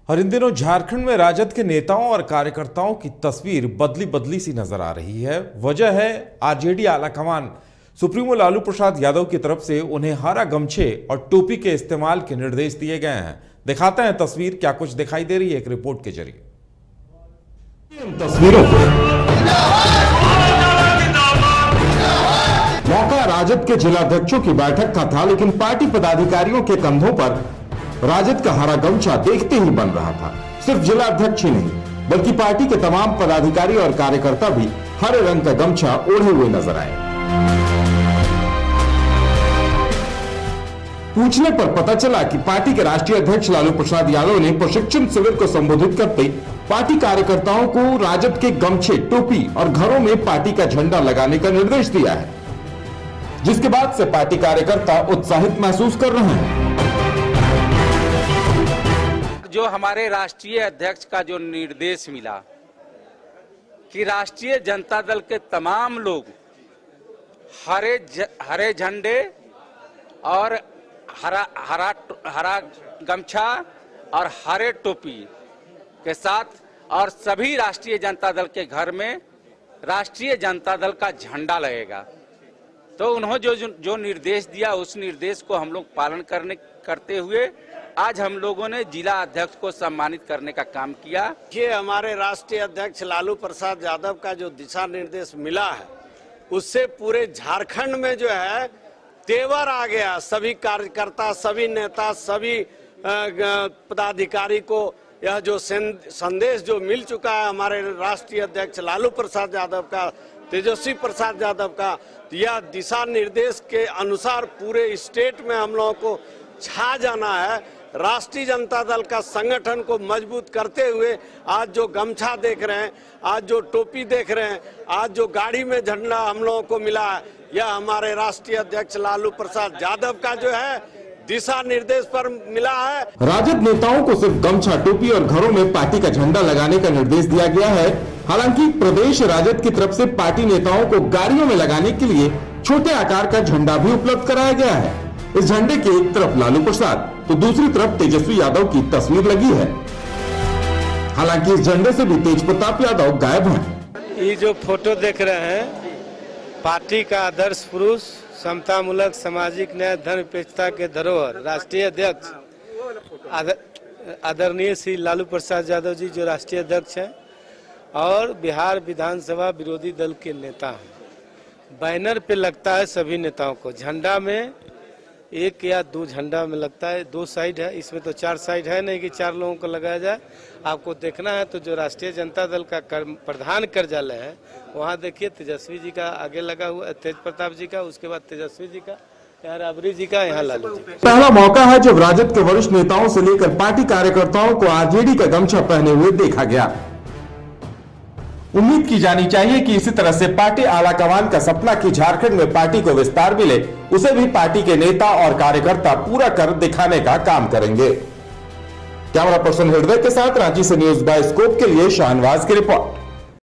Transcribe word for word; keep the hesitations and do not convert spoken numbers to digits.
और इन दिनों झारखंड में राजद के नेताओं और कार्यकर्ताओं की तस्वीर बदली बदली सी नजर आ रही है। वजह है आरजेडी आलाकमान सुप्रीमो लालू प्रसाद यादव की तरफ से उन्हें हरा गमछे और टोपी के इस्तेमाल के निर्देश दिए गए हैं। दिखाते हैं तस्वीर, क्या कुछ दिखाई दे रही है एक रिपोर्ट के जरिए। इन तस्वीरों को मौका राजद के जिलाध्यक्षों की बैठक का था, लेकिन पार्टी पदाधिकारियों के कंधों पर राजद का हरा गमछा देखते ही बन रहा था। सिर्फ जिलाध्यक्ष ही नहीं बल्कि पार्टी के तमाम पदाधिकारी और कार्यकर्ता भी हरे रंग का गमछा ओढ़े हुए नजर आए। पूछने पर पता चला कि पार्टी के राष्ट्रीय अध्यक्ष लालू प्रसाद यादव ने प्रशिक्षण शिविर को संबोधित करते पार्टी कार्यकर्ताओं को राजद के गमछे, टोपी और घरों में पार्टी का झंडा लगाने का निर्देश दिया है, जिसके बाद से पार्टी कार्यकर्ता उत्साहित महसूस कर रहे हैं। जो हमारे राष्ट्रीय अध्यक्ष का जो निर्देश मिला कि राष्ट्रीय जनता दल के तमाम लोग हरे ज, हरे झंडे और हरा हरा हरा गमछा और हरे टोपी के साथ और सभी राष्ट्रीय जनता दल के घर में राष्ट्रीय जनता दल का झंडा लगेगा, तो उन्होंने जो जो निर्देश दिया उस निर्देश को हम लोग पालन करने करते हुए आज हम लोगों ने जिला अध्यक्ष को सम्मानित करने का काम किया। ये हमारे राष्ट्रीय अध्यक्ष लालू प्रसाद यादव का जो दिशा निर्देश मिला है उससे पूरे झारखंड में जो है तेवर आ गया। सभी कार्यकर्ता, सभी नेता, सभी पदाधिकारी को यह जो संदेश जो मिल चुका है हमारे राष्ट्रीय अध्यक्ष लालू प्रसाद यादव का, तेजस्वी प्रसाद यादव का, यह दिशा निर्देश के अनुसार पूरे स्टेट में हम लोगों को छा जाना है। राष्ट्रीय जनता दल का संगठन को मजबूत करते हुए आज जो गमछा देख रहे हैं, आज जो टोपी देख रहे हैं, आज जो गाड़ी में झंडा हम लोगों को मिला है, यह हमारे राष्ट्रीय अध्यक्ष लालू प्रसाद यादव का जो है दिशा निर्देश पर मिला है। राजद नेताओं को सिर्फ गमछा, टोपी और घरों में पार्टी का झंडा लगाने का निर्देश दिया गया है। हालांकि प्रदेश राजद की तरफ से पार्टी नेताओं को गाड़ियों में लगाने के लिए छोटे आकार का झंडा भी उपलब्ध कराया गया है। इस झंडे के एक तरफ लालू प्रसाद तो दूसरी तरफ तेजस्वी यादव की तस्वीर लगी है। हालांकि इस झंडे से भी तेज प्रताप यादव गायब हैं। ये जो फोटो देख रहे हैं पार्टी का आदर्श पुरुष, समतामूलक, सामाजिक न्याय, धर्मनिरपेक्षता के धरोहर राष्ट्रीय अध्यक्ष आदरणीय श्री लालू प्रसाद यादव जी जो राष्ट्रीय अध्यक्ष हैं और बिहार विधानसभा विरोधी दल के नेता हैं। बैनर पे लगता है सभी नेताओं को, झंडा में एक या दो झंडा में लगता है, दो साइड है, इसमें तो चार साइड है नहीं कि चार लोगों को लगाया जाए। आपको देखना है तो जो राष्ट्रीय जनता दल का कर, प्रधान कार्यालय है वहाँ देखिए तेजस्वी जी का आगे लगा हुआ, तेज प्रताप जी का, उसके बाद तेजस्वी जी का, यहाँ राबड़ी जी का, यहाँ लालू जी। पहला मौका है जब राजद के वरिष्ठ नेताओं से लेकर पार्टी कार्यकर्ताओं को आरजेडी का गमछा पहने हुए देखा गया। उम्मीद की जानी चाहिए कि इसी तरह से पार्टी आलाकमान का सपना कि झारखंड में पार्टी को विस्तार मिले, उसे भी पार्टी के नेता और कार्यकर्ता पूरा कर दिखाने का काम करेंगे। कैमरा पर्सन हृदय के साथ रांची से न्यूज बाय स्कोप के लिए शाहनवाज की रिपोर्ट।